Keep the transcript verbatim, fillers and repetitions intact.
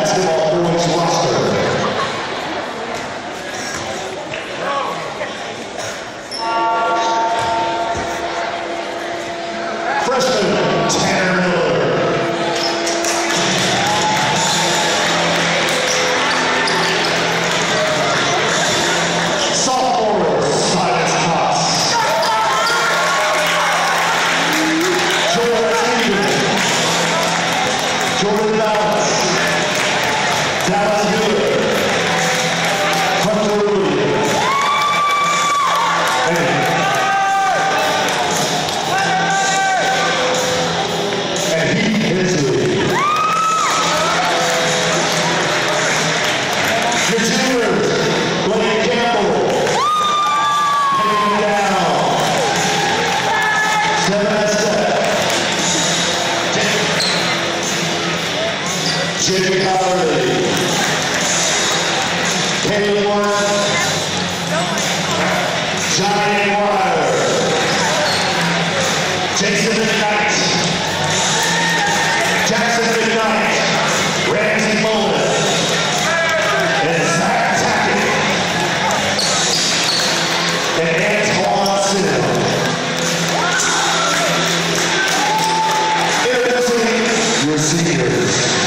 basketball boys roster. Freshman Tanner Miller. Sophomore Silas Haas. Jordan Ingram. Jordan Dallas. Dallas Miller. Hunter Williams. And And he Hensley. Your juniors, Blake Campbell. Hanging down. Seven step. Jimmy Howard. Kenny Warren. Johnny Wire. Jason McKnight. Jackson McKnight, Ramsey Bowman, and Zach Tackett, and Antoine Sill. Introducing your seniors.